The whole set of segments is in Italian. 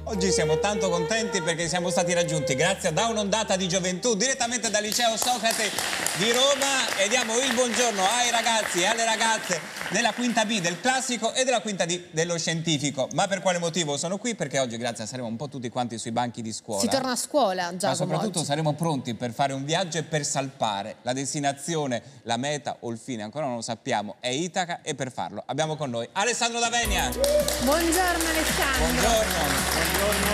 Oggi siamo tanto contenti perché siamo stati raggiunti grazie a un'ondata di gioventù direttamente dal liceo Socrate di Roma e diamo il buongiorno ai ragazzi e alle ragazze della quinta B del classico e della quinta D dello scientifico. Ma per quale motivo sono qui? Perché oggi, grazie, saremo un po' tutti quanti sui banchi di scuola. Si torna a scuola, Giacomo. Ma soprattutto oggi saremo pronti per fare un viaggio e per salpare. La destinazione, la meta o il fine ancora non lo sappiamo, è Itaca, e per farlo abbiamo con noi Alessandro D'Avenia. Buongiorno Alessandro. Buongiorno.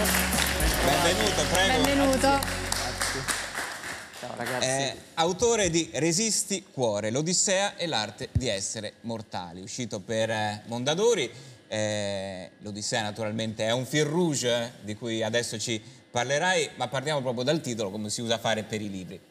Benvenuto, prego. Benvenuto. Grazie. Ciao ragazzi. Autore di Resisti Cuore, l'Odissea e l'arte di essere mortali, uscito per Mondadori. L'Odissea naturalmente è un fil rouge di cui adesso ci parlerai, ma partiamo proprio dal titolo, come si usa a fare per i libri.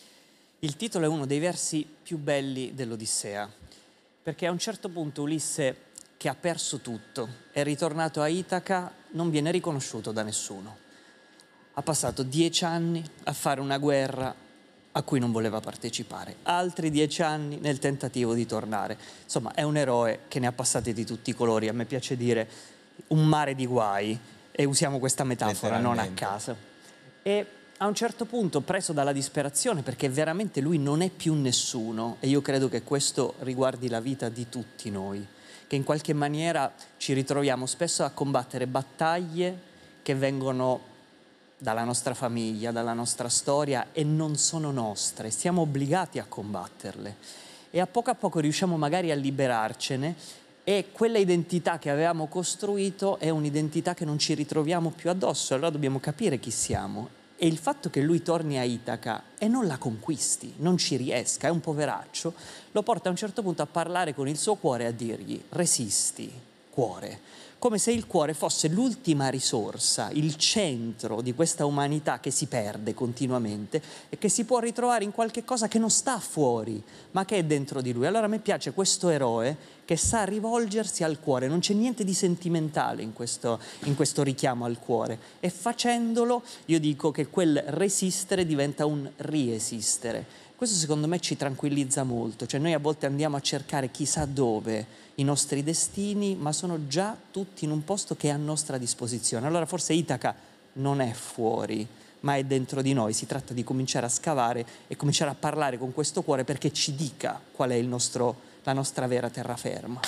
Il titolo è uno dei versi più belli dell'Odissea, perché a un certo punto Ulisse, che ha perso tutto, è ritornato a Itaca, non viene riconosciuto da nessuno. Ha passato 10 anni a fare una guerra a cui non voleva partecipare, altri 10 anni nel tentativo di tornare. Insomma, è un eroe che ne ha passati di tutti i colori. A me piace dire un mare di guai, e usiamo questa metafora non a caso. E a un certo punto, preso dalla disperazione, perché veramente lui non è più nessuno, e io credo che questo riguardi la vita di tutti noi, che in qualche maniera ci ritroviamo spesso a combattere battaglie che vengono dalla nostra famiglia, dalla nostra storia, e non sono nostre, siamo obbligati a combatterle. E a poco riusciamo magari a liberarcene, e quella identità che avevamo costruito è un'identità che non ci ritroviamo più addosso. Allora dobbiamo capire chi siamo. E il fatto che lui torni a Itaca e non la conquisti, non ci riesca, è un poveraccio, lo porta a un certo punto a parlare con il suo cuore e a dirgli: resisti, cuore. Come se il cuore fosse l'ultima risorsa, il centro di questa umanità che si perde continuamente e che si può ritrovare in qualche cosa che non sta fuori, ma che è dentro di lui. Allora a me piace questo eroe che sa rivolgersi al cuore, non c'è niente di sentimentale in questo richiamo al cuore, e facendolo io dico che quel resistere diventa un riesistere. Questo secondo me ci tranquillizza molto, cioè noi a volte andiamo a cercare chissà dove i nostri destini, ma sono già tutti in un posto che è a nostra disposizione. Allora forse Itaca non è fuori, ma è dentro di noi. Si tratta di cominciare a scavare e cominciare a parlare con questo cuore perché ci dica qual è la nostra vera terraferma.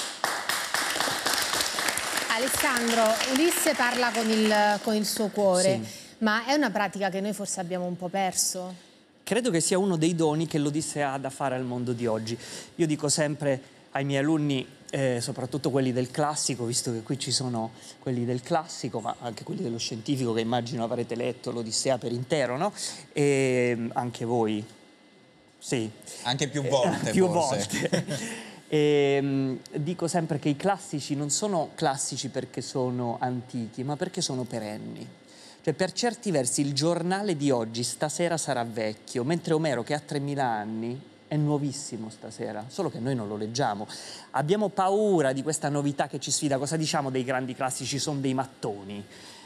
Alessandro, Ulisse parla con il suo cuore, Sì. ma è una pratica che noi forse abbiamo un po' perso? Credo che sia uno dei doni che l'Odissea ha da fare al mondo di oggi. Io dico sempre ai miei alunni, soprattutto quelli del classico, visto che qui ci sono quelli del classico, ma anche quelli dello scientifico, che immagino avrete letto l'Odissea per intero, no? E anche voi, sì. Anche più volte, più forse. volte. Dico sempre che i classici non sono classici perché sono antichi, ma perché sono perenni. Cioè, per certi versi il giornale di oggi stasera sarà vecchio, mentre Omero, che ha 3000 anni, è nuovissimo stasera, solo che noi non lo leggiamo. Abbiamo paura di questa novità che ci sfida. Cosa diciamo dei grandi classici? Sono dei mattoni.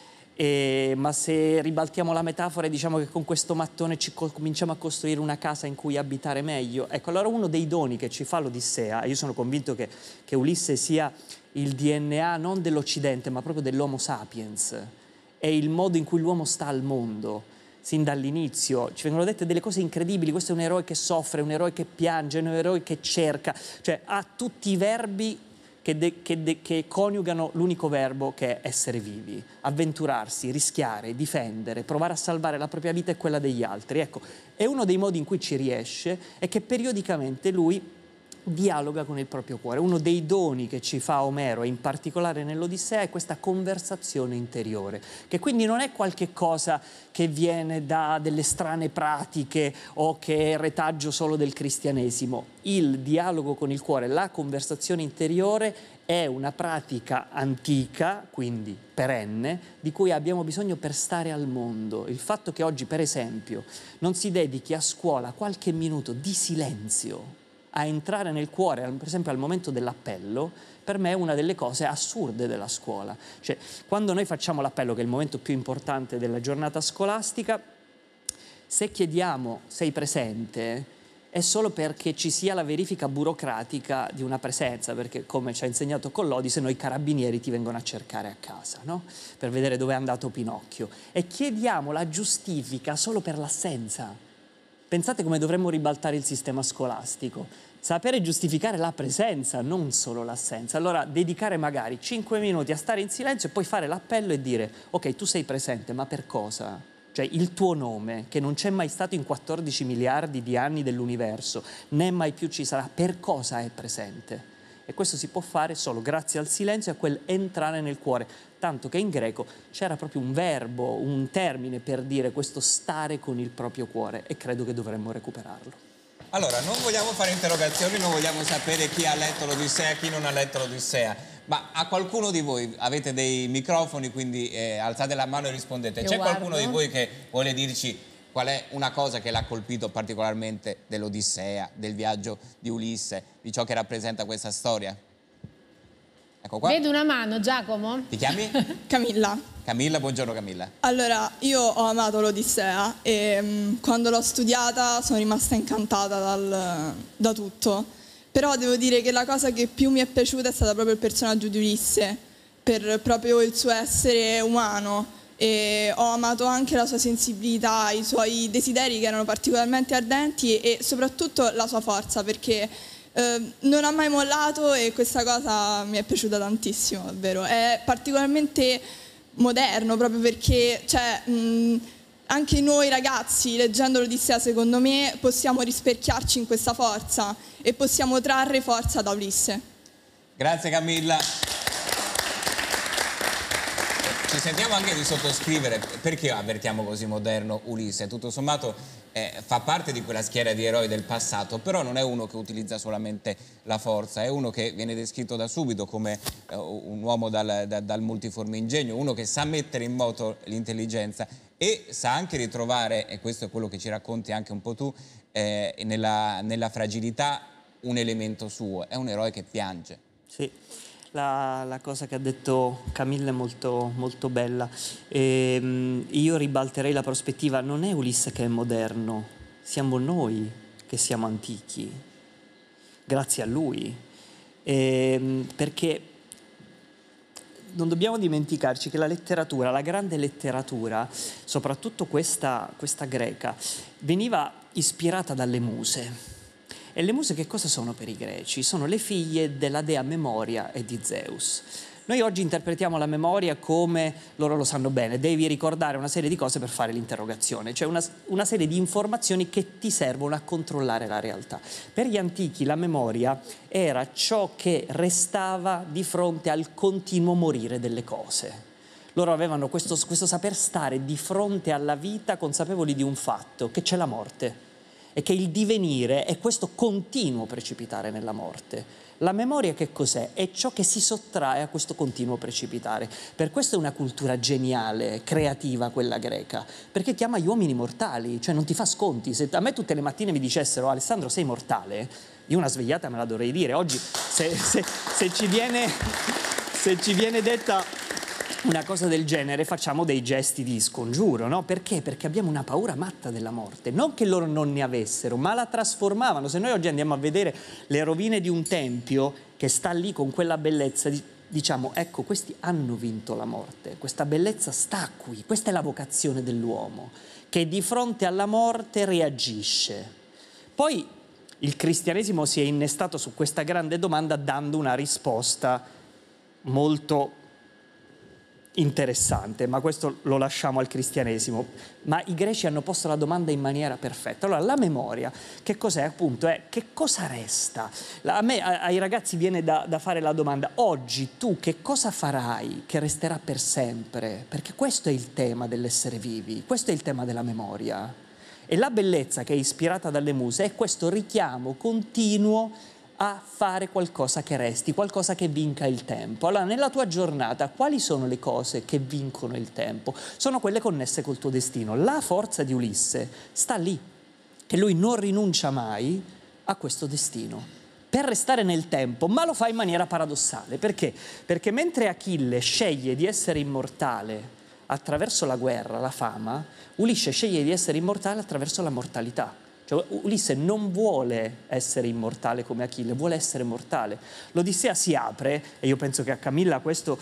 Ma se ribaltiamo la metafora e diciamo che con questo mattone cominciamo a costruire una casa in cui abitare meglio, ecco, allora uno dei doni che ci fa l'Odissea, e io sono convinto che Ulisse sia il DNA non dell'Occidente, ma proprio dell'Homo sapiens, è il modo in cui l'uomo sta al mondo. Sin dall'inizio ci vengono dette delle cose incredibili. Questo è un eroe che soffre, un eroe che piange, un eroe che cerca, cioè ha tutti i verbi che coniugano l'unico verbo che è essere vivi, avventurarsi, rischiare, difendere, provare a salvare la propria vita e quella degli altri. Ecco, è uno dei modi in cui ci riesce, è che periodicamente lui dialoga con il proprio cuore. Uno dei doni che ci fa Omero, e in particolare nell'Odissea, è questa conversazione interiore, che quindi non è qualche cosa che viene da delle strane pratiche o che è retaggio solo del cristianesimo. Il dialogo con il cuore, la conversazione interiore, è una pratica antica, quindi perenne, di cui abbiamo bisogno per stare al mondo. Il fatto che oggi, per esempio, non si dedichi a scuola qualche minuto di silenzio a entrare nel cuore, per esempio al momento dell'appello, per me è una delle cose assurde della scuola. Cioè, quando noi facciamo l'appello, che è il momento più importante della giornata scolastica, se chiediamo sei presente, è solo perché ci sia la verifica burocratica di una presenza, perché come ci ha insegnato Collodi, se no i carabinieri ti vengono a cercare a casa, no? Per vedere dove è andato Pinocchio. E chiediamo la giustifica solo per l'assenza. Pensate come dovremmo ribaltare il sistema scolastico. Sapere giustificare la presenza, non solo l'assenza. Allora dedicare magari 5 minuti a stare in silenzio e poi fare l'appello e dire ok, tu sei presente, ma per cosa? Cioè il tuo nome, che non c'è mai stato in 14 miliardi di anni dell'universo, né mai più ci sarà, per cosa è presente? E questo si può fare solo grazie al silenzio e a quel entrare nel cuore. Tanto che in greco c'era proprio un verbo, un termine per dire questo stare con il proprio cuore, e credo che dovremmo recuperarlo. Allora, non vogliamo fare interrogazioni, non vogliamo sapere chi ha letto l'Odissea e chi non ha letto l'Odissea. Ma a qualcuno di voi, avete dei microfoni, quindi alzate la mano e rispondete. C'è qualcuno di voi che vuole dirci qual è una cosa che l'ha colpito particolarmente dell'Odissea, del viaggio di Ulisse, di ciò che rappresenta questa storia? Ecco qua. Vedo una mano, Giacomo. Ti chiami? Camilla. Camilla, buongiorno Camilla. Allora, io ho amato l'Odissea e quando l'ho studiata sono rimasta incantata da tutto. Però devo dire che la cosa che più mi è piaciuta è stata proprio il personaggio di Ulisse, per proprio il suo essere umano. E ho amato anche la sua sensibilità, i suoi desideri che erano particolarmente ardenti e soprattutto la sua forza, perché non ha mai mollato e questa cosa mi è piaciuta tantissimo, davvero. È particolarmente moderno proprio perché anche noi ragazzi, leggendo l'Odissea, secondo me, possiamo rispecchiarci in questa forza e possiamo trarre forza da Ulisse. Grazie Camilla. Ci sentiamo anche di sottoscrivere, perché avvertiamo così moderno Ulisse? Tutto sommato fa parte di quella schiera di eroi del passato, però non è uno che utilizza solamente la forza, è uno che viene descritto da subito come un uomo dal multiforme ingegno, uno che sa mettere in moto l'intelligenza e sa anche ritrovare, e questo è quello che ci racconti anche un po' tu, nella fragilità un elemento suo, è un eroe che piange. Sì. La cosa che ha detto Camilla è molto, molto bella. Io ribalterei la prospettiva, non è Ulisse che è moderno, siamo noi che siamo antichi, grazie a lui. Perché non dobbiamo dimenticarci che la letteratura, la grande letteratura, soprattutto questa greca, veniva ispirata dalle muse. E le muse che cosa sono per i greci? Sono le figlie della dea Memoria e di Zeus. Noi oggi interpretiamo la memoria come, loro lo sanno bene, devi ricordare una serie di cose per fare l'interrogazione, cioè una serie di informazioni che ti servono a controllare la realtà. Per gli antichi la memoria era ciò che restava di fronte al continuo morire delle cose. Loro avevano questo saper stare di fronte alla vita consapevoli di un fatto, che c'è la morte. E che il divenire è questo continuo precipitare nella morte. La memoria che cos'è? È ciò che si sottrae a questo continuo precipitare. Per questo è una cultura geniale, creativa quella greca, perché chiama gli uomini mortali, cioè non ti fa sconti. Se a me tutte le mattine mi dicessero Alessandro sei mortale, io una svegliata me la dovrei dire. Oggi se ci viene detta una cosa del genere facciamo dei gesti di scongiuro, no? Perché? Perché abbiamo una paura matta della morte. Non che loro non ne avessero, ma la trasformavano. Se noi oggi andiamo a vedere le rovine di un tempio che sta lì con quella bellezza, diciamo, ecco, questi hanno vinto la morte. Questa bellezza sta qui. Questa è la vocazione dell'uomo, che di fronte alla morte reagisce. Poi il cristianesimo si è innestato su questa grande domanda dando una risposta molto interessante, ma questo lo lasciamo al cristianesimo. Ma i greci hanno posto la domanda in maniera perfetta. Allora, la memoria, che cos'è? Appunto, è che cosa resta? Ai ragazzi viene da fare la domanda: oggi tu che cosa farai che resterà per sempre? Perché questo è il tema dell'essere vivi, questo è il tema della memoria. E la bellezza che è ispirata dalle muse è questo richiamo continuo a fare qualcosa che resti, qualcosa che vinca il tempo. Allora, nella tua giornata, quali sono le cose che vincono il tempo? Sono quelle connesse col tuo destino. La forza di Ulisse sta lì, che lui non rinuncia mai a questo destino, per restare nel tempo, ma lo fa in maniera paradossale. Perché? Perché mentre Achille sceglie di essere immortale attraverso la guerra, la fama, Ulisse sceglie di essere immortale attraverso la mortalità. Cioè, Ulisse non vuole essere immortale come Achille, vuole essere mortale. L'Odissea si apre, e io penso che a Camilla questo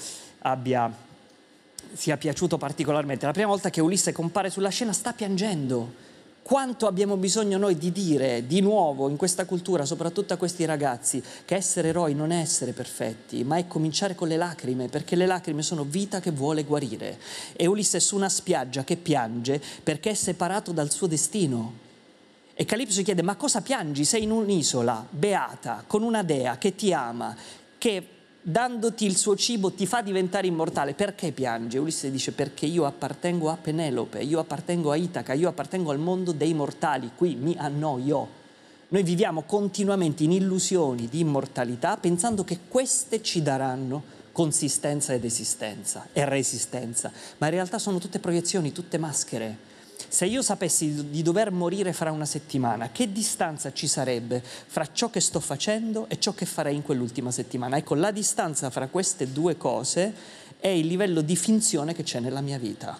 sia piaciuto particolarmente. La prima volta che Ulisse compare sulla scena sta piangendo. Quanto abbiamo bisogno noi di dire di nuovo in questa cultura, soprattutto a questi ragazzi, che essere eroi non è essere perfetti, ma è cominciare con le lacrime, perché le lacrime sono vita che vuole guarire. E Ulisse è su una spiaggia che piange perché è separato dal suo destino. E Calipso gli chiede: ma cosa piangi? Sei in un'isola beata, con una dea che ti ama, che dandoti il suo cibo ti fa diventare immortale. Perché piange? Ulisse dice: perché io appartengo a Penelope, io appartengo a Itaca, io appartengo al mondo dei mortali, qui mi annoio. Noi viviamo continuamente in illusioni di immortalità pensando che queste ci daranno consistenza ed esistenza e resistenza, ma in realtà sono tutte proiezioni, tutte maschere. Se io sapessi di dover morire fra una settimana, che distanza ci sarebbe fra ciò che sto facendo e ciò che farei in quell'ultima settimana? Ecco, la distanza fra queste due cose è il livello di finzione che c'è nella mia vita.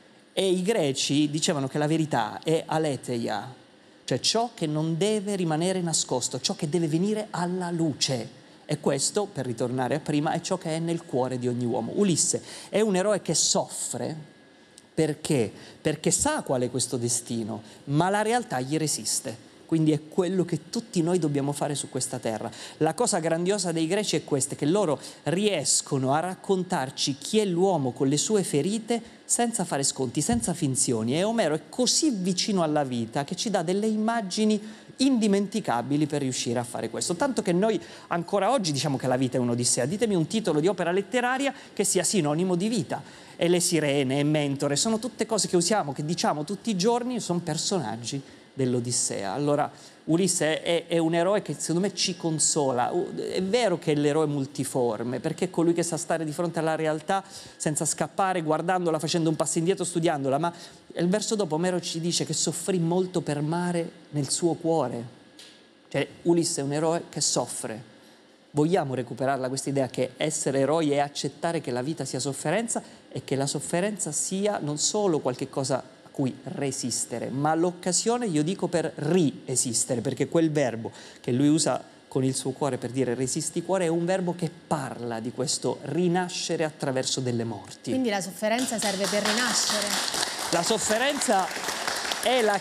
E i greci dicevano che la verità è aletheia, cioè ciò che non deve rimanere nascosto, ciò che deve venire alla luce. E questo, per ritornare a prima, è ciò che è nel cuore di ogni uomo. Ulisse è un eroe che soffre. Perché? Perché sa qual è questo destino, ma la realtà gli resiste. Quindi è quello che tutti noi dobbiamo fare su questa terra. La cosa grandiosa dei greci è questa, che loro riescono a raccontarci chi è l'uomo con le sue ferite senza fare sconti, senza finzioni. E Omero è così vicino alla vita che ci dà delle immagini indimenticabili per riuscire a fare questo. Tanto che noi ancora oggi diciamo che la vita è un'odissea. Ditemi un titolo di opera letteraria che sia sinonimo di vita. E le sirene, e Mentore, sono tutte cose che usiamo, che diciamo tutti i giorni, sono personaggi dell'Odissea. Allora Ulisse è un eroe che secondo me ci consola. È vero che è l'eroe multiforme, perché è colui che sa stare di fronte alla realtà senza scappare, guardandola, facendo un passo indietro, studiandola, ma il verso dopo Omero ci dice che soffrì molto per mare nel suo cuore. Cioè Ulisse è un eroe che soffre. Vogliamo recuperarla questa idea che essere eroi è accettare che la vita sia sofferenza e che la sofferenza sia non solo qualche cosa a cui resistere, ma l'occasione, io dico, per riesistere, perché quel verbo che lui usa con il suo cuore per dire resisti cuore è un verbo che parla di questo rinascere attraverso delle morti. Quindi la sofferenza serve per rinascere? La sofferenza è la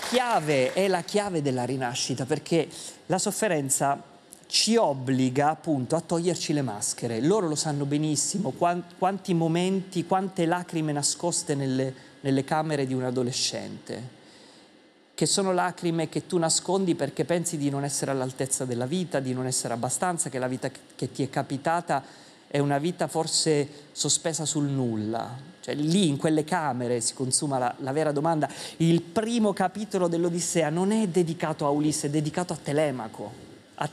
chiave della rinascita, perché la sofferenza ci obbliga appunto a toglierci le maschere. Loro lo sanno benissimo, quanti momenti, quante lacrime nascoste nelle camere di un adolescente, che sono lacrime che tu nascondi perché pensi di non essere all'altezza della vita, di non essere abbastanza, che la vita che ti è capitata è una vita forse sospesa sul nulla. Cioè lì in quelle camere si consuma la vera domanda. Il primo capitolo dell'Odissea non è dedicato a Ulisse, è dedicato a Telemaco.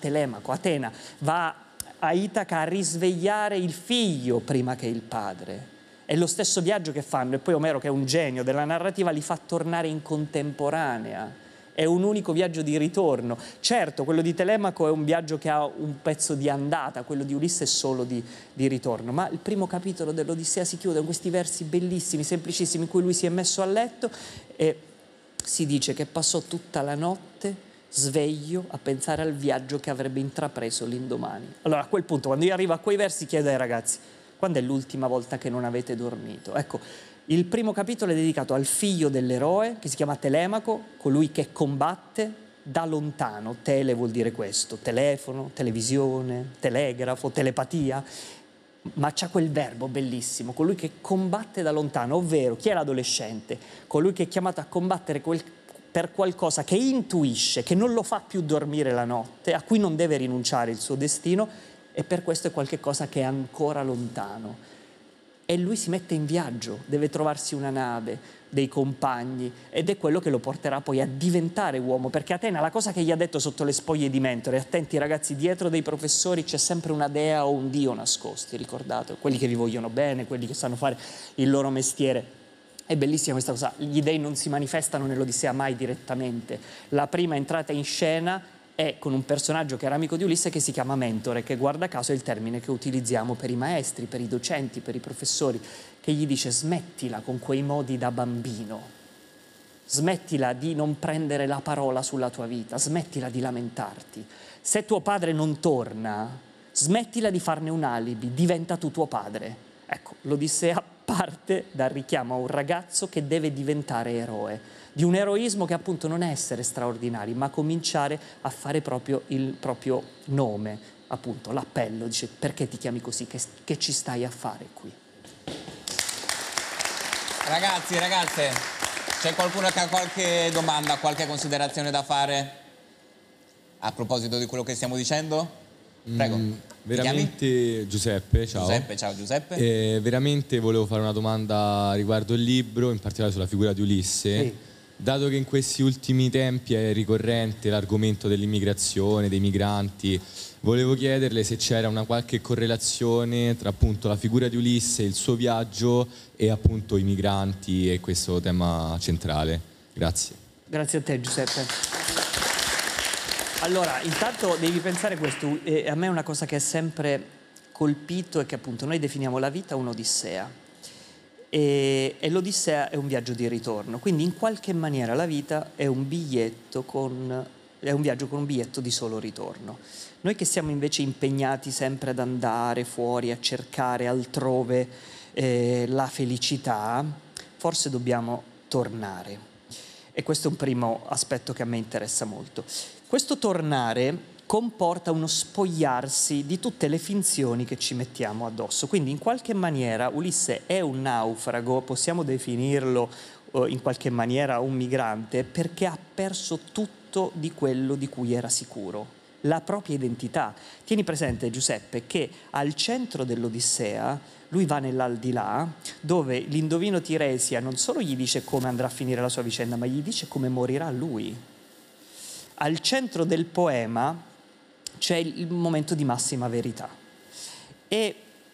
Atena va a Itaca a risvegliare il figlio prima che il padre. È lo stesso viaggio che fanno, e poi Omero, che è un genio della narrativa, li fa tornare in contemporanea. È un unico viaggio di ritorno. Certo, quello di Telemaco è un viaggio che ha un pezzo di andata, quello di Ulisse è solo di ritorno. Ma il primo capitolo dell'Odissea si chiude con questi versi bellissimi, semplicissimi, in cui lui si è messo a letto e si dice che passò tutta la notte sveglio a pensare al viaggio che avrebbe intrapreso l'indomani. Allora a quel punto, quando io arrivo a quei versi, chiedo ai ragazzi: quando è l'ultima volta che non avete dormito? Ecco, il primo capitolo è dedicato al figlio dell'eroe, che si chiama Telemaco, colui che combatte da lontano. Tele vuol dire questo: telefono, televisione, telegrafo, telepatia. Ma c'ha quel verbo bellissimo, colui che combatte da lontano, ovvero chi è l'adolescente? Colui che è chiamato a combattere per qualcosa che intuisce, che non lo fa più dormire la notte, a cui non deve rinunciare il suo destino, e per questo è qualche cosa che è ancora lontano. E lui si mette in viaggio, deve trovarsi una nave, dei compagni, ed è quello che lo porterà poi a diventare uomo, perché Atena, la cosa che gli ha detto sotto le spoglie di Mentore: attenti ragazzi, dietro dei professori c'è sempre una dea o un dio nascosti, ricordate, quelli che vi vogliono bene, quelli che sanno fare il loro mestiere. È bellissima questa cosa, gli dei non si manifestano nell'Odissea mai direttamente. La prima entrata in scena è con un personaggio che era amico di Ulisse, che si chiama Mentore, che guarda caso è il termine che utilizziamo per i maestri, per i docenti, per i professori, che gli dice: smettila con quei modi da bambino. smettila di non prendere la parola sulla tua vita, smettila di lamentarti. Se tuo padre non torna, smettila di farne un alibi, diventa tu tuo padre. Ecco, l'Odissea parte dal richiamo a un ragazzo che deve diventare eroe, di un eroismo che appunto non è essere straordinari, ma cominciare a fare proprio il proprio nome, appunto l'appello, dice perché ti chiami così, che ci stai a fare qui? Ragazzi, ragazze, c'è qualcuno che ha qualche domanda, qualche considerazione da fare a proposito di quello che stiamo dicendo? Prego. Veramente Giuseppe, ciao. Giuseppe, ciao Giuseppe. Veramente volevo fare una domanda riguardo il libro, in particolare sulla figura di Ulisse. Sì. Dato che in questi ultimi tempi è ricorrente l'argomento dell'immigrazione, dei migranti, volevo chiederle se c'era una qualche correlazione tra appunto la figura di Ulisse, il suo viaggio e appunto i migranti e questo tema centrale. Grazie. Grazie a te Giuseppe. Allora, intanto devi pensare questo, a me è una cosa che è sempre colpito è che appunto noi definiamo la vita un'odissea e l'odissea è un viaggio di ritorno, quindi in qualche maniera la vita è un viaggio con un biglietto di solo ritorno. Noi che siamo invece impegnati sempre ad andare fuori, a cercare altrove la felicità, forse dobbiamo tornare. E questo è un primo aspetto che a me interessa molto. Questo tornare comporta uno spogliarsi di tutte le finzioni che ci mettiamo addosso. Quindi in qualche maniera Ulisse è un naufrago, possiamo definirlo in qualche maniera un migrante, perché ha perso tutto di quello di cui era sicuro, la propria identità. Tieni presente Giuseppe che al centro dell'Odissea lui va nell'aldilà, dove l'indovino Tiresia non solo gli dice come andrà a finire la sua vicenda, ma gli dice come morirà lui. Al centro del poema c'è il momento di massima verità. E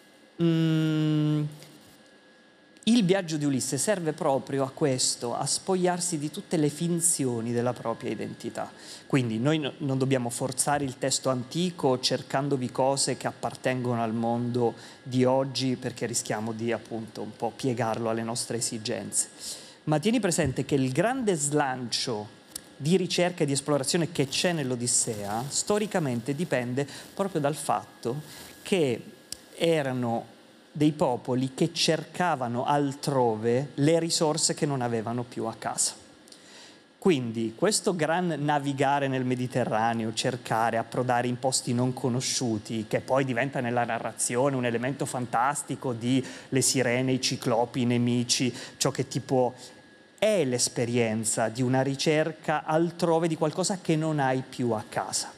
il viaggio di Ulisse serve proprio a questo, a spogliarsi di tutte le finzioni della propria identità. Quindi noi non dobbiamo forzare il testo antico cercandovi cose che appartengono al mondo di oggi, perché rischiamo di appunto un po' piegarlo alle nostre esigenze. Ma tieni presente che il grande slancio di ricerca e di esplorazione che c'è nell'Odissea storicamente dipende proprio dal fatto che erano dei popoli che cercavano altrove le risorse che non avevano più a casa. Quindi questo gran navigare nel Mediterraneo, cercare, approdare in posti non conosciuti, che poi diventa nella narrazione un elemento fantastico di le sirene, i ciclopi, i nemici, ciò che ti può... è l'esperienza di una ricerca altrove di qualcosa che non hai più a casa.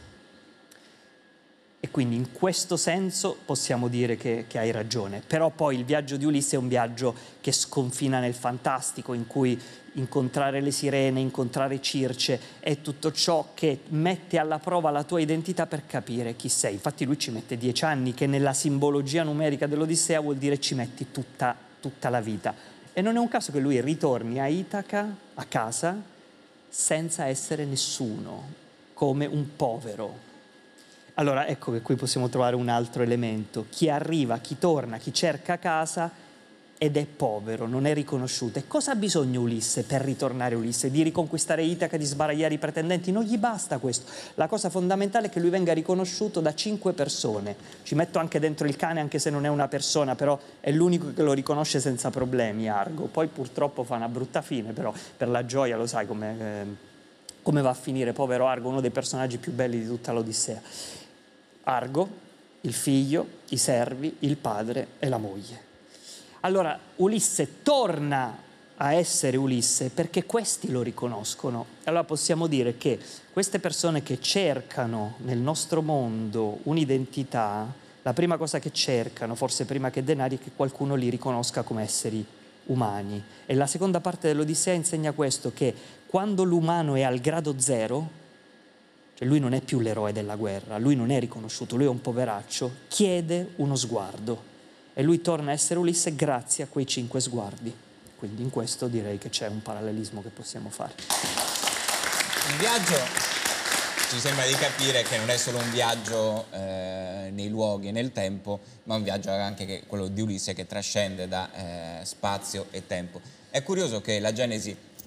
E quindi in questo senso possiamo dire che hai ragione. Però poi il viaggio di Ulisse è un viaggio che sconfina nel fantastico, in cui incontrare le sirene, incontrare Circe è tutto ciò che mette alla prova la tua identità per capire chi sei. Infatti lui ci mette 10 anni, che nella simbologia numerica dell'Odissea vuol dire ci metti tutta la vita. E non è un caso che lui ritorni a Itaca, a casa, senza essere nessuno, come un povero. Allora ecco che qui possiamo trovare un altro elemento. Chi arriva, chi torna, chi cerca casa ed è povero, non è riconosciuto. E cosa ha bisogno Ulisse per ritornare Ulisse? Di riconquistare Itaca, di sbaragliare i pretendenti? Non gli basta questo. La cosa fondamentale è che lui venga riconosciuto da 5 persone. Ci metto anche dentro il cane, anche se non è una persona, però è l'unico che lo riconosce senza problemi, Argo. Poi purtroppo fa una brutta fine, però per la gioia lo sai come va a finire, povero Argo, uno dei personaggi più belli di tutta l'Odissea. Argo, il figlio, i servi, il padre e la moglie. Allora Ulisse torna a essere Ulisse perché questi lo riconoscono. Allora possiamo dire che queste persone che cercano nel nostro mondo un'identità, la prima cosa che cercano, forse prima che denari, è che qualcuno li riconosca come esseri umani. E la seconda parte dell'Odissea insegna questo, che quando l'umano è al grado zero, cioè lui non è più l'eroe della guerra, lui non è riconosciuto, lui è un poveraccio, chiede uno sguardo. E lui torna a essere Ulisse grazie a quei 5 sguardi. Quindi in questo direi che c'è un parallelismo che possiamo fare. Il viaggio ci sembra di capire che non è solo un viaggio nei luoghi e nel tempo, ma un viaggio anche quello di Ulisse che trascende da spazio e tempo. È curioso che la Genesi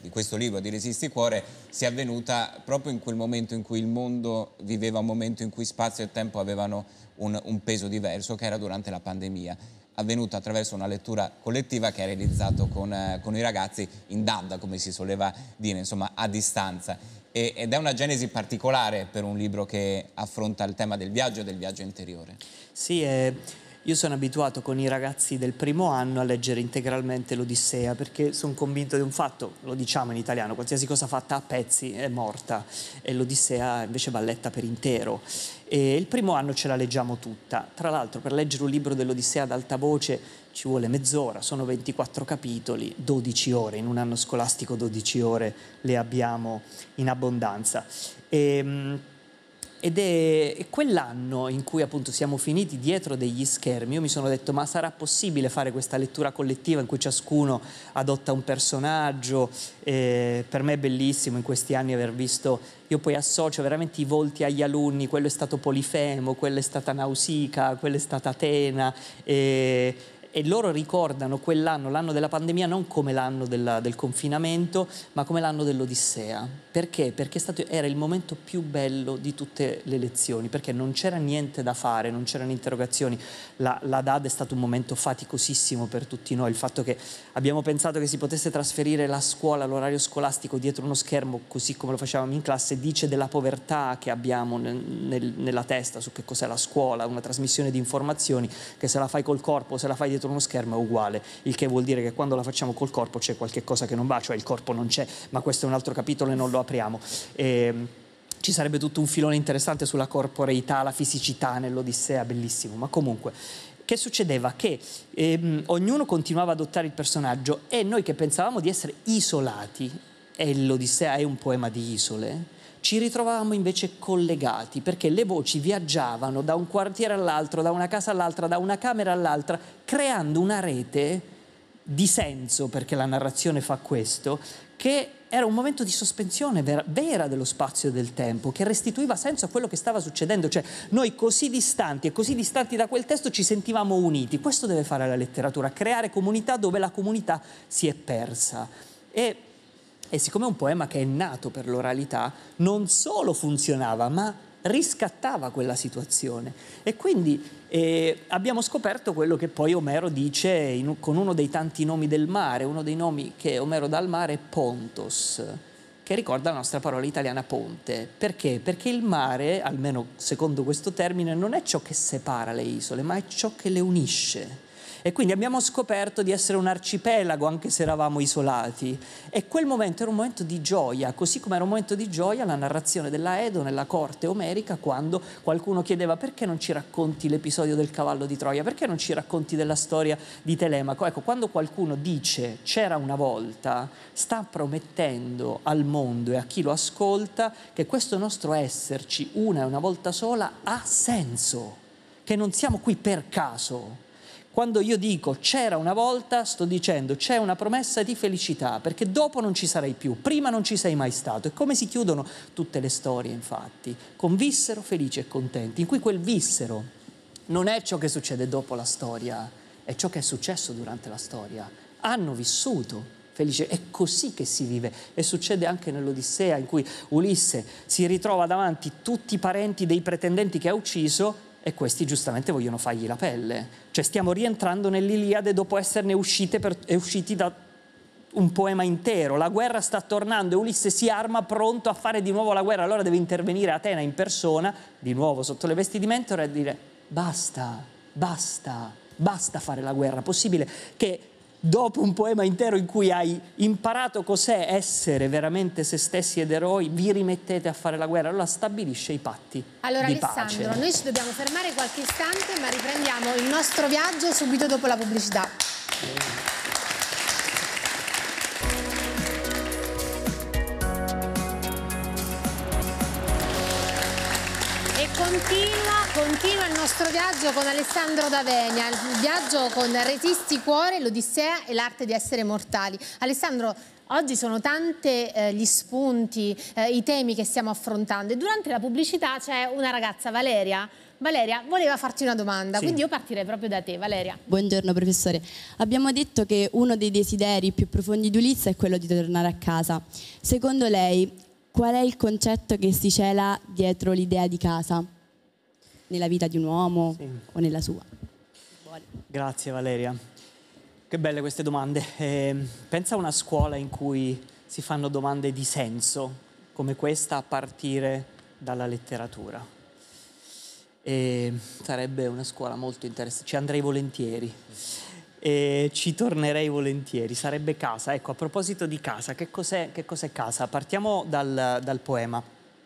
di questo libro, di Resisti Cuore, sia avvenuta proprio in quel momento in cui il mondo viveva un momento in cui spazio e tempo avevano un peso diverso, che era durante la pandemia, avvenuta attraverso una lettura collettiva che ha realizzato con i ragazzi in DAD, come si soleva dire, insomma a distanza. Ed è una genesi particolare per un libro che affronta il tema del viaggio e del viaggio interiore. Sì, io sono abituato con i ragazzi del primo anno a leggere integralmente l'Odissea, perché sono convinto di un fatto, lo diciamo in italiano, qualsiasi cosa fatta a pezzi è morta, e l'Odissea invece va letta per intero. E il primo anno ce la leggiamo tutta. Tra l'altro, per leggere un libro dell'Odissea ad alta voce ci vuole mezz'ora, sono 24 capitoli, 12 ore, in un anno scolastico 12 ore le abbiamo in abbondanza. Ed è quell'anno in cui appunto siamo finiti dietro degli schermi, io mi sono detto: ma sarà possibile fare questa lettura collettiva in cui ciascuno adotta un personaggio? Per me è bellissimo in questi anni aver visto, io poi associo veramente i volti agli alunni, quello è stato Polifemo, quella è stata Nausicaa, quella è stata Atena, e loro ricordano quell'anno, l'anno della pandemia, non come l'anno del confinamento, ma come l'anno dell'Odissea. Perché? Perché era il momento più bello di tutte le lezioni, perché non c'era niente da fare, non c'erano interrogazioni. La DAD è stato un momento faticosissimo per tutti noi, il fatto che abbiamo pensato che si potesse trasferire la scuola, l'orario scolastico dietro uno schermo, così come lo facevamo in classe, dice della povertà che abbiamo nella testa su che cos'è la scuola, una trasmissione di informazioni che se la fai col corpo, se la fai dietro uno schermo è uguale, il che vuol dire che quando la facciamo col corpo c'è qualche cosa che non va, cioè il corpo non c'è, ma questo è un altro capitolo e non lo apriamo. Ci sarebbe tutto un filone interessante sulla corporeità, la fisicità nell'Odissea, bellissimo, ma comunque che succedeva? Che ognuno continuava ad adottare il personaggio e noi che pensavamo di essere isolati, e l'Odissea è un poema di isole, ci ritrovavamo invece collegati, perché le voci viaggiavano da un quartiere all'altro, da una casa all'altra, da una camera all'altra, creando una rete di senso, perché la narrazione fa questo, che era un momento di sospensione vera dello spazio e del tempo, che restituiva senso a quello che stava succedendo. Cioè, noi così distanti e così distanti da quel testo ci sentivamo uniti. Questo deve fare la letteratura, creare comunità dove la comunità si è persa. E siccome è un poema che è nato per l'oralità, non solo funzionava, ma riscattava quella situazione. E quindi abbiamo scoperto quello che poi Omero dice con uno dei tanti nomi del mare. Uno dei nomi che Omero dà al mare è Pontos, che ricorda la nostra parola italiana ponte. Perché? Perché il mare, almeno secondo questo termine, non è ciò che separa le isole, ma è ciò che le unisce. E quindi abbiamo scoperto di essere un arcipelago anche se eravamo isolati, e quel momento era un momento di gioia, così come era un momento di gioia la narrazione dell'Aedo nella corte omerica, quando qualcuno chiedeva: perché non ci racconti l'episodio del cavallo di Troia, perché non ci racconti della storia di Telemaco? Ecco, quando qualcuno dice c'era una volta, sta promettendo al mondo e a chi lo ascolta che questo nostro esserci una e una volta sola ha senso, che non siamo qui per caso. Quando io dico c'era una volta, sto dicendo c'è una promessa di felicità, perché dopo non ci sarai più, prima non ci sei mai stato. E come si chiudono tutte le storie, infatti, con vissero felici e contenti, in cui quel vissero non è ciò che succede dopo la storia, è ciò che è successo durante la storia. Hanno vissuto felice, è così che si vive, e succede anche nell'Odissea, in cui Ulisse si ritrova davanti tutti i parenti dei pretendenti che ha ucciso, e questi giustamente vogliono fargli la pelle. Cioè stiamo rientrando nell'Iliade dopo esserne usciti da un poema intero. La guerra sta tornando e Ulisse si arma pronto a fare di nuovo la guerra. Allora deve intervenire Atena in persona, di nuovo sotto le vesti di Mentore, e dire: basta, basta, basta fare la guerra. Possibile che dopo un poema intero in cui hai imparato cos'è essere veramente se stessi ed eroi, vi rimettete a fare la guerra? Allora stabilisce i patti allora, di Alessandro, pace. noi ci dobbiamo fermare qualche istante, ma riprendiamo il nostro viaggio subito dopo la pubblicità. Continua il nostro viaggio con Alessandro D'Avenia, il viaggio con Resisti Cuore, l'Odissea e l'arte di essere mortali. Alessandro, oggi sono tanti gli spunti, i temi che stiamo affrontando, e durante la pubblicità c'è una ragazza, Valeria, Valeria voleva farti una domanda, Sì. quindi io partirei proprio da te, Valeria. Buongiorno professore, abbiamo detto che uno dei desideri più profondi di Ulisse è quello di tornare a casa. Secondo lei qual è il concetto che si cela dietro l'idea di casa nella vita di un uomo o nella sua? Grazie Valeria. Che belle queste domande. Pensa a una scuola in cui si fanno domande di senso come questa a partire dalla letteratura. E sarebbe una scuola molto interessante, ci andrei volentieri e ci tornerei volentieri, sarebbe casa. Ecco, a proposito di casa, che cos'è casa? Partiamo dal poema.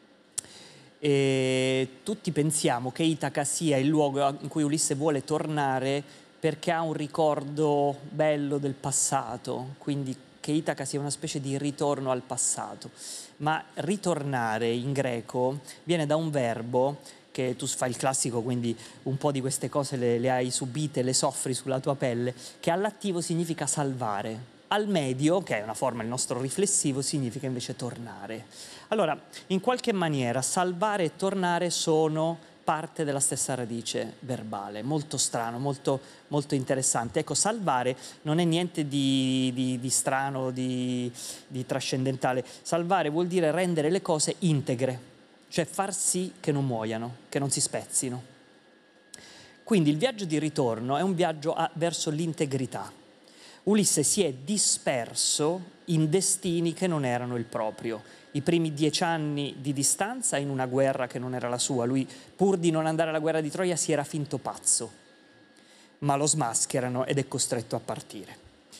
E tutti pensiamo che Itaca sia il luogo in cui Ulisse vuole tornare perché ha un ricordo bello del passato, quindi che Itaca sia una specie di ritorno al passato. Ma ritornare in greco viene da un verbo che tu fai il classico, quindi un po' di queste cose le hai subite, le soffri sulla tua pelle, che all'attivo significa salvare. Al medio, che è una forma, il nostro riflessivo, significa invece tornare. Allora, in qualche maniera, salvare e tornare sono parte della stessa radice verbale, molto strano, molto, molto interessante. Ecco, salvare non è niente di strano, di trascendentale. Salvare vuol dire rendere le cose integre, cioè far sì che non muoiano, che non si spezzino. Quindi il viaggio di ritorno è un viaggio verso l'integrità. Ulisse si è disperso in destini che non erano il proprio. I primi 10 anni di distanza in una guerra che non era la sua. Lui, pur di non andare alla guerra di Troia, si era finto pazzo, ma lo smascherano ed è costretto a partire.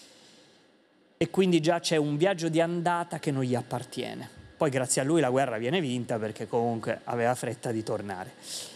E quindi già c'è un viaggio di andata che non gli appartiene. Poi grazie a lui la guerra viene vinta perché comunque aveva fretta di tornare.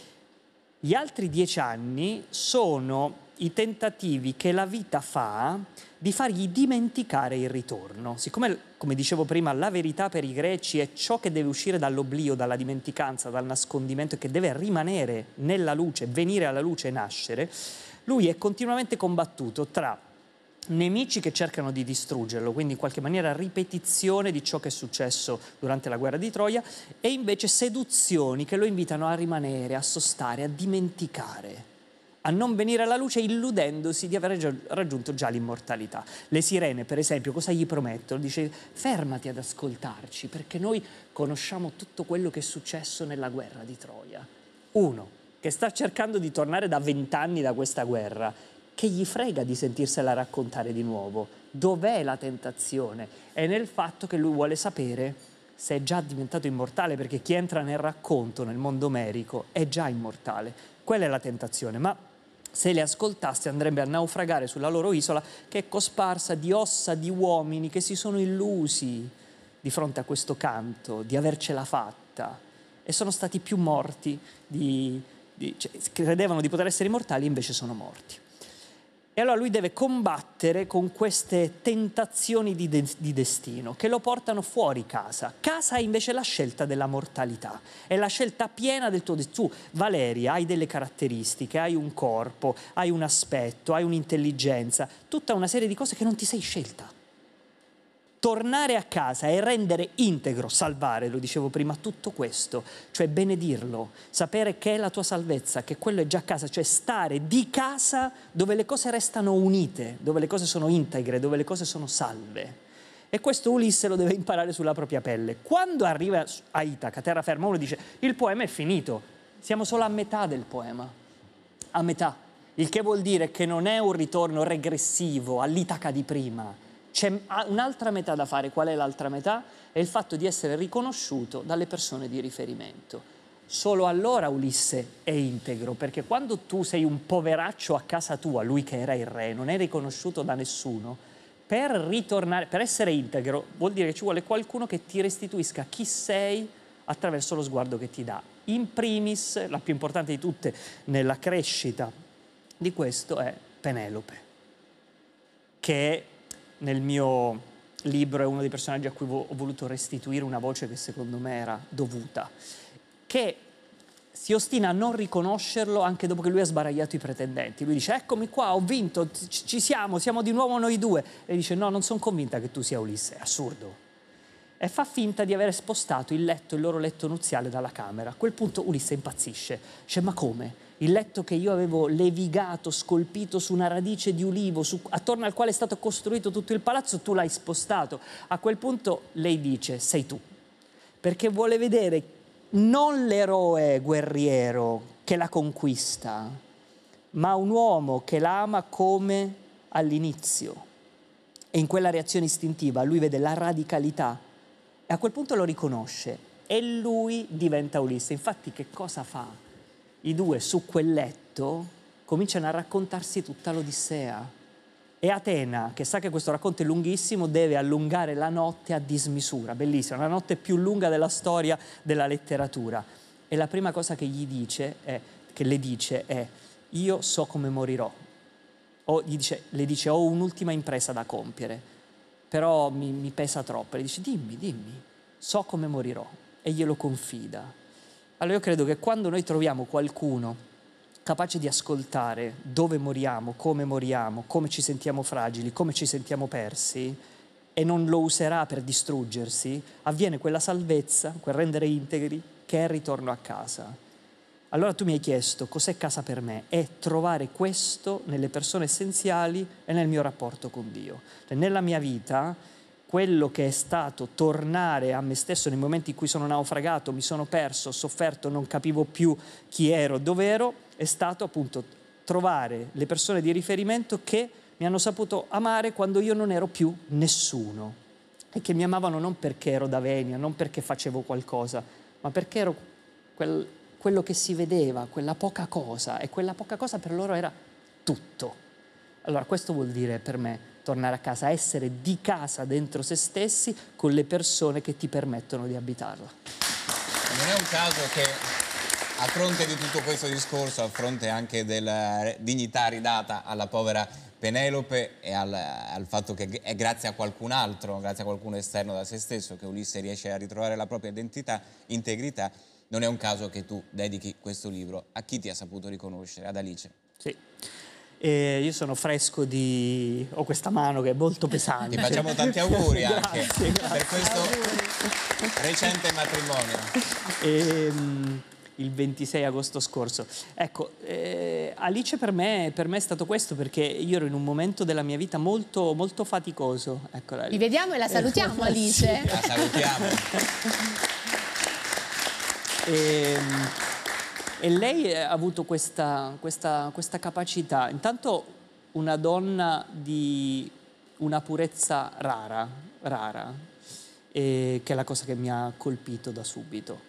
Gli altri 10 anni sono i tentativi che la vita fa di fargli dimenticare il ritorno. Siccome, come dicevo prima, la verità per i greci è ciò che deve uscire dall'oblio, dalla dimenticanza, dal nascondimento e che deve rimanere nella luce, venire alla luce e nascere, lui è continuamente combattuto tra nemici che cercano di distruggerlo, quindi in qualche maniera ripetizione di ciò che è successo durante la guerra di Troia, e invece seduzioni che lo invitano a rimanere, a sostare, a dimenticare, a non venire alla luce illudendosi di aver raggiunto già l'immortalità. Le sirene, per esempio, cosa gli promettono? Dice: fermati ad ascoltarci perché noi conosciamo tutto quello che è successo nella guerra di Troia. Uno che sta cercando di tornare da 20 anni da questa guerra, che gli frega di sentirsela raccontare di nuovo? Dov'è la tentazione? È nel fatto che lui vuole sapere se è già diventato immortale, perché chi entra nel racconto, nel mondo omerico, è già immortale. Quella è la tentazione, ma se le ascoltasse andrebbe a naufragare sulla loro isola, che è cosparsa di ossa di uomini che si sono illusi di fronte a questo canto, di avercela fatta, e sono stati più morti, cioè, credevano di poter essere immortali, invece sono morti. E allora lui deve combattere con queste tentazioni di destino che lo portano fuori casa. Casa è invece la scelta della mortalità, è la scelta piena del tuo destino. Tu, Valeria, hai delle caratteristiche, hai un corpo, hai un aspetto, hai un'intelligenza, tutta una serie di cose che non ti sei scelta. Tornare a casa e rendere integro, salvare, lo dicevo prima, tutto questo, cioè benedirlo, sapere che è la tua salvezza, che quello è già casa, cioè stare di casa dove le cose restano unite, dove le cose sono integre, dove le cose sono salve. E questo Ulisse lo deve imparare sulla propria pelle. Quando arriva a Itaca, terraferma, uno dice: il poema è finito, siamo solo a metà del poema, a metà, il che vuol dire che non è un ritorno regressivo all'Itaca di prima. C'è un'altra metà da fare. Qual è l'altra metà? È il fatto di essere riconosciuto dalle persone di riferimento. Solo allora Ulisse è integro, perché quando tu sei un poveraccio a casa tua, lui che era il re, non è riconosciuto da nessuno, per ritornare, per essere integro, vuol dire che ci vuole qualcuno che ti restituisca chi sei attraverso lo sguardo che ti dà. In primis, la più importante di tutte nella crescita di questo è Penelope, che è, nel mio libro, è uno dei personaggi a cui ho voluto restituire una voce che secondo me era dovuta, che si ostina a non riconoscerlo anche dopo che lui ha sbaragliato i pretendenti. Lui dice: eccomi qua, ho vinto, ci siamo di nuovo noi due. E dice: no, non sono convinta che tu sia Ulisse, è assurdo. E fa finta di aver spostato il loro letto nuziale dalla camera. A quel punto Ulisse impazzisce, dice: ma come? il letto che io avevo levigato, scolpito su una radice di ulivo, attorno al quale è stato costruito tutto il palazzo, tu l'hai spostato. A quel punto lei dice, sei tu, perché vuole vedere non l'eroe guerriero che la conquista, ma un uomo che la ama come all'inizio. E in quella reazione istintiva lui vede la radicalità e a quel punto lo riconosce e lui diventa Ulisse. Infatti che cosa fa? I due su quel letto cominciano a raccontarsi tutta l'Odissea. E Atena, che sa che questo racconto è lunghissimo, deve allungare la notte a dismisura. Bellissima, la notte più lunga della storia della letteratura. E la prima cosa che le dice è io so come morirò. Le dice ho un'ultima impresa da compiere, però mi pesa troppo. Le dice dimmi, so come morirò, e glielo confida. Allora io credo che quando noi troviamo qualcuno capace di ascoltare dove moriamo, come ci sentiamo fragili, come ci sentiamo persi, e non lo userà per distruggersi, avviene quella salvezza, quel rendere integri, che è il ritorno a casa. Allora tu mi hai chiesto cos'è casa per me? È trovare questo nelle persone essenziali e nel mio rapporto con Dio. Nella mia vita, quello che è stato tornare a me stesso nei momenti in cui sono naufragato, mi sono perso, ho sofferto, non capivo più chi ero, dove ero, è stato appunto trovare le persone di riferimento che mi hanno saputo amare quando io non ero più nessuno e che mi amavano non perché ero da Venia, non perché facevo qualcosa, ma perché ero quello che si vedeva, quella poca cosa, e quella poca cosa per loro era tutto. Allora questo vuol dire per me tornare a casa, essere di casa dentro se stessi con le persone che ti permettono di abitarla. Non è un caso che a fronte di tutto questo discorso, a fronte anche della dignità ridata alla povera Penelope e al fatto che è grazie a qualcun altro, grazie a qualcuno esterno da se stesso, che Ulisse riesce a ritrovare la propria identità, integrità, non è un caso che tu dedichi questo libro a chi ti ha saputo riconoscere, ad Alice. Sì. Io sono fresco ho questa mano che è molto pesante. Ti facciamo tanti auguri anche grazie. Per questo recente matrimonio. Il 26 agosto scorso. Ecco, Alice per me è stato questo, perché io ero in un momento della mia vita molto, molto faticoso. Eccola lì. Li vediamo e la salutiamo, Alice. La salutiamo. E lei ha avuto questa capacità, intanto una donna di una purezza rara, che è la cosa che mi ha colpito da subito.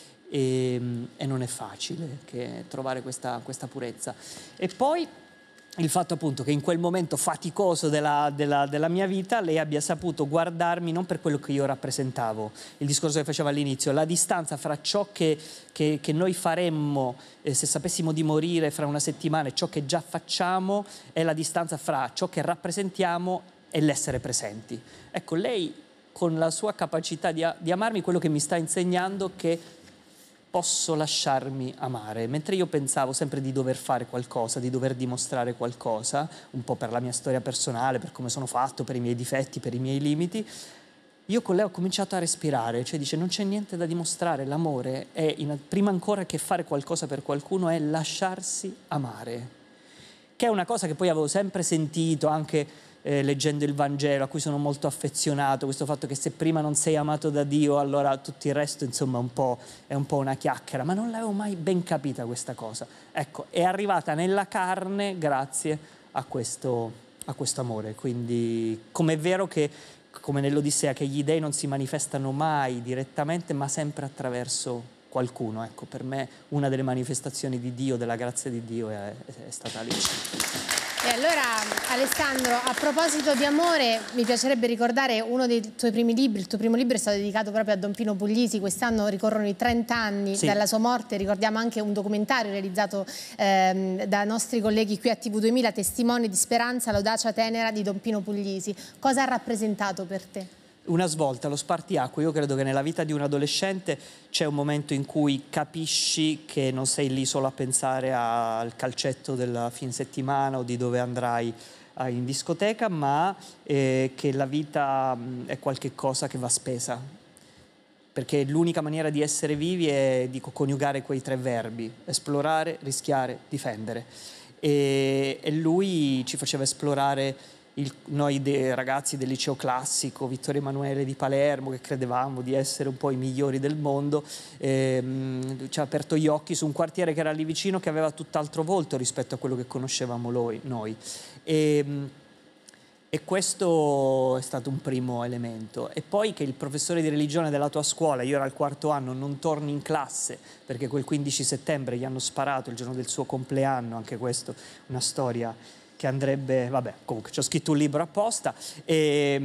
E non è facile trovare questa purezza. E poi il fatto appunto che in quel momento faticoso della mia vita lei abbia saputo guardarmi non per quello che io rappresentavo, il discorso che faceva all'inizio, la distanza fra ciò che noi faremmo se sapessimo di morire fra una settimana e ciò che già facciamo, è la distanza fra ciò che rappresentiamo e l'essere presenti. Ecco, lei con la sua capacità di amarmi, quello che mi sta insegnando che posso lasciarmi amare, mentre io pensavo sempre di dover fare qualcosa, di dover dimostrare qualcosa, un po' per la mia storia personale, per come sono fatto, per i miei difetti, per i miei limiti, io con lei ho cominciato a respirare, cioè dice non c'è niente da dimostrare, l'amore è, prima ancora che fare qualcosa per qualcuno, è lasciarsi amare, che è una cosa che poi avevo sempre sentito anche leggendo il Vangelo, a cui sono molto affezionato, questo fatto che se prima non sei amato da Dio allora tutto il resto insomma è un po' una chiacchiera, ma non l'avevo mai ben capita questa cosa. Ecco, è arrivata nella carne grazie a questo amore, quindi com'è vero che come nell'Odissea che gli dei non si manifestano mai direttamente ma sempre attraverso qualcuno, ecco, per me una delle manifestazioni di Dio, della grazia di Dio è stata Alice. E allora Alessandro, a proposito di amore, mi piacerebbe ricordare uno dei tuoi primi libri. Il tuo primo libro è stato dedicato proprio a Don Pino Puglisi. Quest'anno ricorrono i 30 anni dalla sua morte. Ricordiamo anche un documentario realizzato da nostri colleghi qui a TV2000, Testimoni di speranza, l'audacia tenera di Don Pino Puglisi. Cosa ha rappresentato per te? Una svolta, lo spartiacque. Io credo che nella vita di un adolescente c'è un momento in cui capisci che non sei lì solo a pensare al calcetto del fine settimana o di dove andrai in discoteca, ma che la vita è qualche cosa che va spesa. perché l'unica maniera di essere vivi è di coniugare quei 3 verbi: esplorare, rischiare, difendere. E lui ci faceva esplorare noi ragazzi del liceo classico Vittorio Emanuele di Palermo, che credevamo di essere un po' i migliori del mondo, ci ha aperto gli occhi su un quartiere che era lì vicino, che aveva tutt'altro volto rispetto a quello che conoscevamo noi. E questo è stato un primo elemento. E poi che il professore di religione della tua scuola, io ero al 4º anno, non torni in classe perché quel 15 settembre gli hanno sparato il giorno del suo compleanno. Anche questo, una storia che andrebbe... Vabbè, comunque ci ho scritto un libro apposta e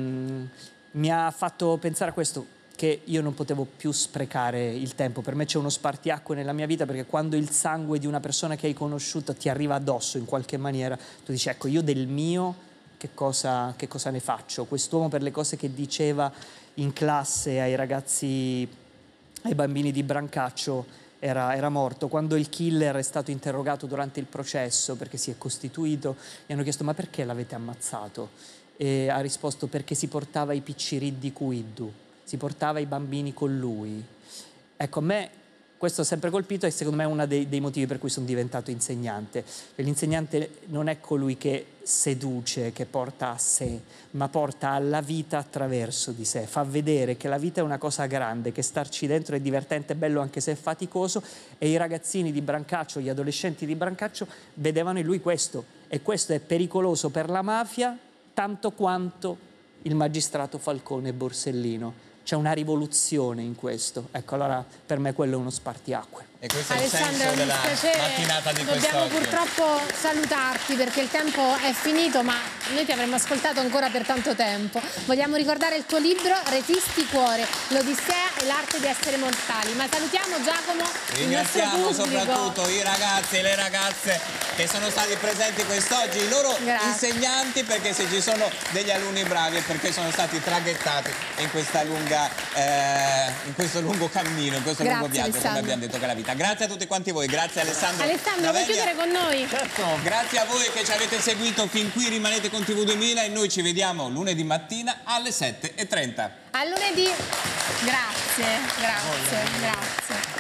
mi ha fatto pensare a questo, che io non potevo più sprecare il tempo. Per me c'è uno spartiacque nella mia vita, perché quando il sangue di una persona che hai conosciuto ti arriva addosso in qualche maniera, tu dici, ecco, io del mio che cosa ne faccio? Quest'uomo, per le cose che diceva in classe ai ragazzi, ai bambini di Brancaccio, era morto. Quando il killer è stato interrogato durante il processo, perché si è costituito, gli hanno chiesto: ma perché l'avete ammazzato? E ha risposto: perché si portava i picciri di Cuiddu, si portava i bambini con lui. Ecco, a me questo ha sempre colpito, e secondo me è uno dei motivi per cui sono diventato insegnante. L'insegnante non è colui che seduce, che porta a sé, ma porta alla vita attraverso di sé, fa vedere che la vita è una cosa grande, che starci dentro è divertente, è bello anche se è faticoso, e i ragazzini di Brancaccio, gli adolescenti di Brancaccio vedevano in lui questo, e questo è pericoloso per la mafia tanto quanto il magistrato Falcone e Borsellino. C'è una rivoluzione in questo. Ecco, allora per me quello è uno spartiacque. E questo è il Alessandro, senso della mattinata di quest'oggi. Dobbiamo purtroppo salutarti perché il tempo è finito, ma noi ti avremmo ascoltato ancora per tanto tempo. Vogliamo ricordare il tuo libro Resisti Cuore, l'Odissea e l'arte di essere mortali. Ma salutiamo Giacomo, ringraziamo soprattutto i ragazzi e le ragazze che sono stati presenti quest'oggi, i loro insegnanti, perché se ci sono degli alunni bravi è perché sono stati traghettati in questa lunga, in questo lungo cammino, in questo lungo viaggio, come abbiamo detto, che è la vita. Grazie a tutti quanti voi, grazie Alessandro. Alessandro, vuoi chiudere con noi? Certo. Grazie a voi che ci avete seguito fin qui, rimanete con TV 2000 e noi ci vediamo lunedì mattina alle 7:30. A lunedì. Grazie.